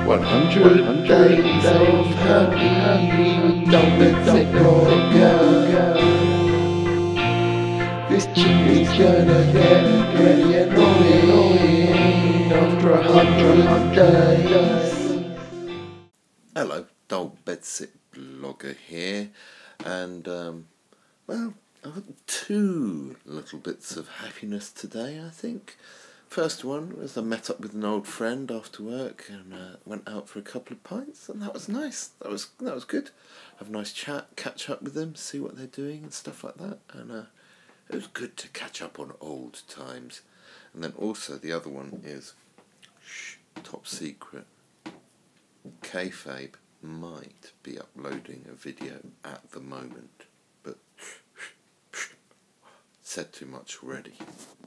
100 days of happy Dullbedsitblogger. This chick is gonna get pretty annoying after 100 days. Hello, Dullbedsitblogger here, and well, I've got two little bits of happiness today, I think. First one was I met up with an old friend after work and went out for a couple of pints, and that was nice. That was good. Have a nice chat, catch up with them, see what they're doing and stuff like that, and it was good to catch up on old times. And then also the other one is top secret. Kayfabe might be uploading a video at the moment, but said too much already.